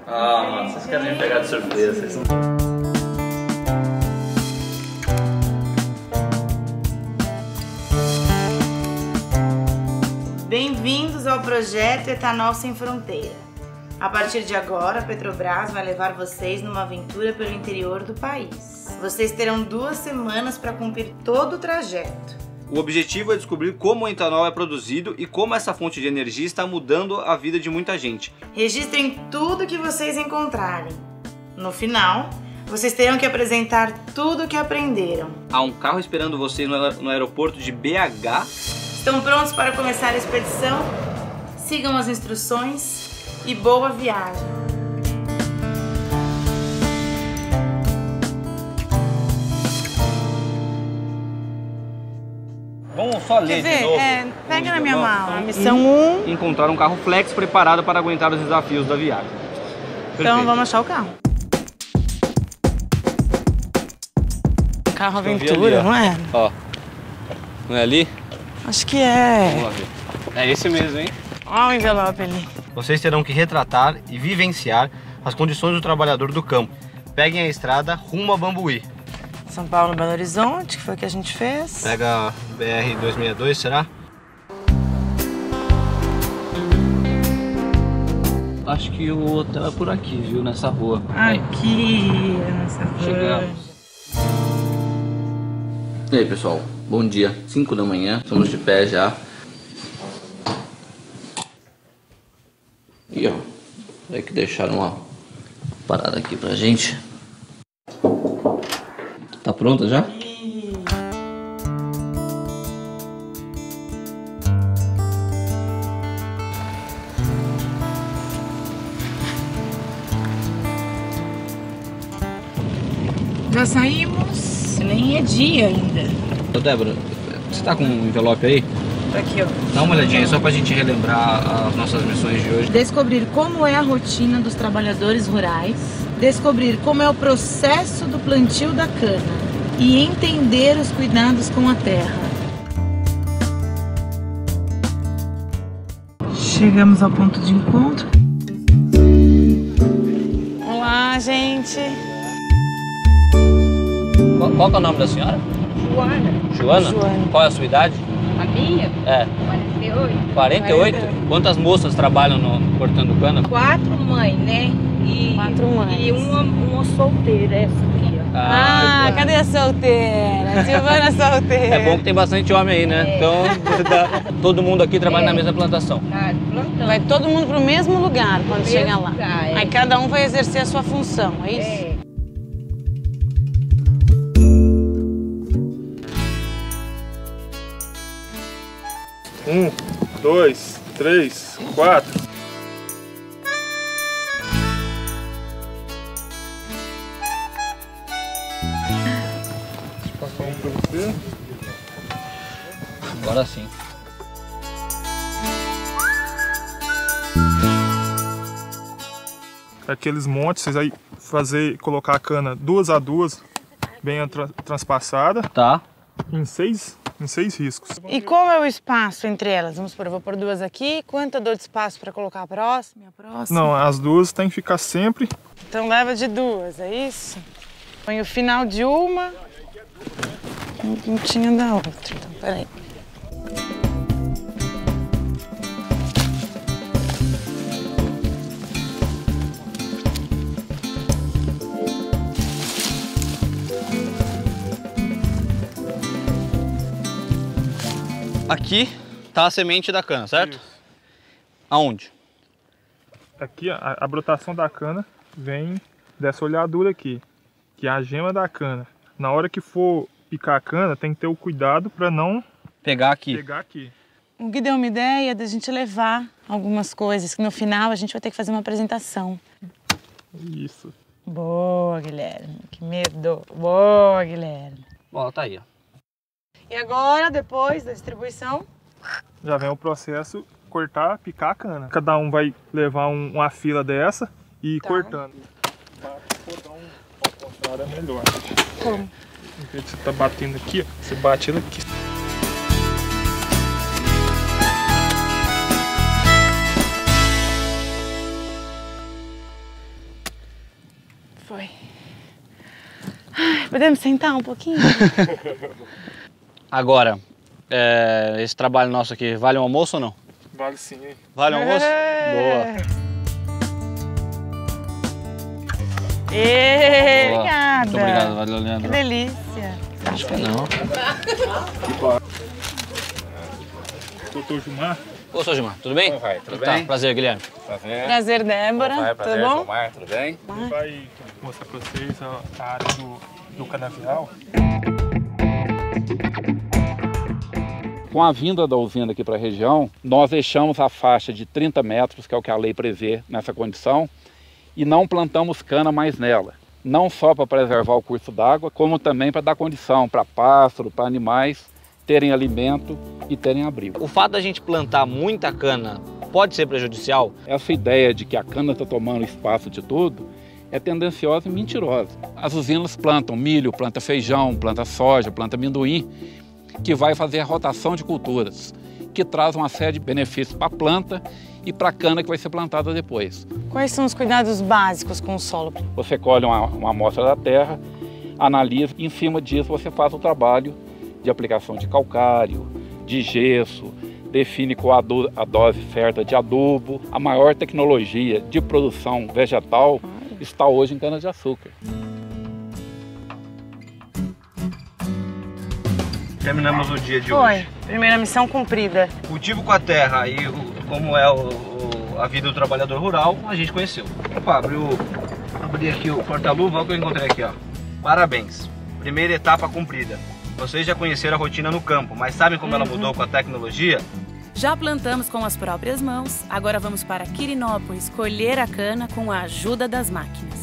Ah, vocês querem me pegar de surpresa. Vocês não... Bem-vindos ao projeto Etanol Sem Fronteira. A partir de agora, a Petrobras vai levar vocês numa aventura pelo interior do país. Vocês terão 2 semanas para cumprir todo o trajeto. O objetivo é descobrir como o etanol é produzido e como essa fonte de energia está mudando a vida de muita gente. Registrem tudo que vocês encontrarem. No final, vocês terão que apresentar tudo o que aprenderam. Há um carro esperando vocês no aeroporto de BH. Estão prontos para começar a expedição? Sigam as instruções e boa viagem! Vamos só ler de novo. Pega na minha mão. Missão 1. Encontrar um carro flex preparado para aguentar os desafios da viagem. Então vamos achar o carro. Carro aventura, ali, não é? Ó, não é ali? Acho que é. Vamos lá ver. É esse mesmo, hein? Olha o envelope ali. Vocês terão que retratar e vivenciar as condições do trabalhador do campo. Peguem a estrada rumo a Bambuí. São Paulo, Belo Horizonte, que foi o que a gente fez. Pega a BR-262, será? Acho que o hotel é por aqui, viu? Nessa rua. Aqui, nessa rua. Chegamos. E aí, pessoal, bom dia. 5 da manhã, estamos de pé já. E ó, é que deixaram uma parada aqui pra gente. Tá pronta já? Já saímos, nem é dia ainda. Ô Débora, você tá com um envelope aí? Tá aqui, ó. Dá uma olhadinha aí só pra gente relembrar as nossas missões de hoje. Descobrir como é a rotina dos trabalhadores rurais, descobrir como é o processo do plantio da cana e entender os cuidados com a terra. Chegamos ao ponto de encontro. Olá, gente. Qual que é o nome da senhora? Joana. Joana? Qual é a sua idade? A minha? É. 48. 48? Quantas moças trabalham cortando cana? 4 mães, né? E 4 mães. E uma solteira, essa aqui, ó. Ah, então. cadê a solteira? Silvana solteira. É bom que tem bastante homem aí, né? Então, todo mundo aqui trabalha na mesma plantação. Tá plantando. Vai todo mundo pro mesmo lugar quando Mesmo chegar lá. lugar, é. Aí cada um vai exercer a sua função, é isso? É. Um, 2, 3, 4. Passar um pra você. Agora sim. Aqueles montes, vocês aí colocar a cana 2 a 2, bem transpassada, Tá. em 6 riscos. E qual é o espaço entre elas? Vamos supor, eu vou pôr 2 aqui. Quanto eu dou de espaço para colocar a próxima? Não, as 2 tem que ficar sempre. Então leva de 2, é isso? Põe o final de uma e um pontinho da outra. Então, peraí. Aqui tá a semente da cana, certo? Isso. Aonde? Aqui a brotação da cana vem dessa olhadura aqui, que é a gema da cana. Na hora que for picar a cana, tem que ter o cuidado para não Pegar aqui. pegar aqui. O Gui deu uma ideia da gente levar algumas coisas, que no final a gente vai ter que fazer uma apresentação. Isso. Boa, Guilherme. Que medo. Boa, Guilherme. Ó, tá aí, ó. E agora, depois da distribuição? Já vem o processo cortar, picar a cana. Cada um vai levar uma fila dessa e ir cortando. Para podar ao contrário é melhor. Como? Em vez de você tá batendo aqui, ó, você bate ele aqui. Foi. Ai, podemos sentar um pouquinho? Agora, esse trabalho nosso aqui, vale um almoço ou não? Vale sim, hein? Vale um almoço? Boa. Obrigada. Muito obrigado, valeu, Leandro. Que delícia. Acho que não. Doutor Gilmar? Ô, seu Gilmar, tudo bem? Vai, tudo Tá, bem? prazer, Guilherme. Prazer, Débora. Vai, prazer, Tudo bom? Gilmar, tudo bem? Ele vai mostrar para vocês a área do canavial. Com a vinda da usina aqui para a região, nós deixamos a faixa de 30 metros, que é o que a lei prevê nessa condição, e não plantamos cana mais nela. Não só para preservar o curso d'água, como também para dar condição para pássaro, para animais terem alimento e terem abrigo. O fato da gente plantar muita cana pode ser prejudicial? Essa ideia de que a cana está tomando espaço de tudo é tendenciosa e mentirosa. As usinas plantam milho, plantam feijão, plantam soja, plantam amendoim, que vai fazer a rotação de culturas, que traz uma série de benefícios para a planta e para a cana que vai ser plantada depois. Quais são os cuidados básicos com o solo? Você colhe uma amostra da terra, analisa e em cima disso você faz o trabalho de aplicação de calcário, de gesso, define qual a dose certa de adubo. A maior tecnologia de produção vegetal está hoje em cana-de-açúcar. Terminamos o dia de Foi. hoje. Primeira missão cumprida. Cultivo com a terra e como é a vida do trabalhador rural, a gente conheceu. Opa, abri aqui o porta-luva, olha o que eu encontrei aqui, ó. Parabéns, primeira etapa cumprida. Vocês já conheceram a rotina no campo, mas sabem como ela mudou com a tecnologia? Já plantamos com as próprias mãos, agora vamos para Quirinópolis colher a cana com a ajuda das máquinas.